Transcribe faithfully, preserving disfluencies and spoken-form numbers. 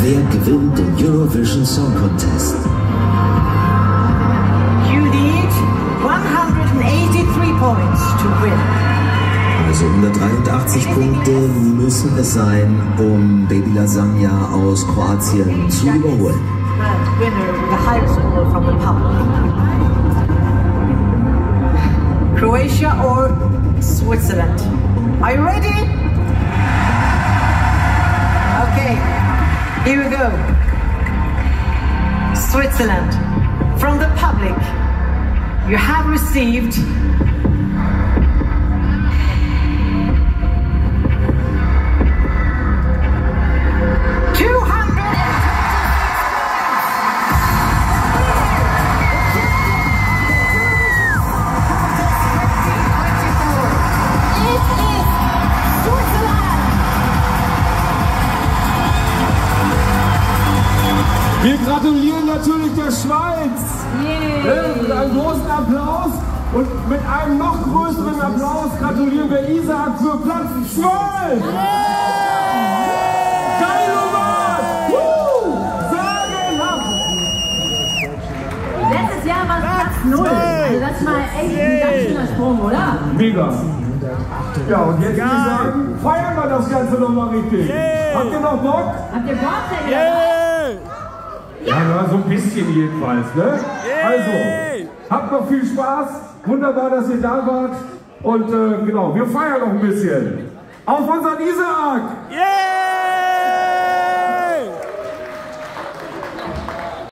Wer gewinnt den Eurovision Song Contest? You need one hundred eighty-three points to win. Also hundertdreiundachtzig Punkte müssen es sein, um Baby Lasagna aus Kroatien zu überholen. And winner with the highest score from the public. Croatia or Switzerland? Are you ready? Okay, here we go. Switzerland. From the public, you have received two hundred. Wir gratulieren natürlich der Schweiz yeah. Mit einem großen Applaus und mit einem noch größeren Applaus gratulieren wir Isaac für Platz zwölf! Yeah. Geil, Mann! Sagenhaft! Letztes Jahr war es Platz null. Also das war echt ein ganz schöner Sprung, oder? Mega! Ja, und jetzt würde ich sagen, feiern wir das Ganze nochmal richtig. Yeah. Habt ihr noch Bock? Habt ihr Bock, denn? Yeah. Ja, ja, so ein bisschen jedenfalls, ne? Yeah. Also, habt noch viel Spaß. Wunderbar, dass ihr da wart. Und äh, genau, wir feiern noch ein bisschen. Auf unseren Isaac! Yeah.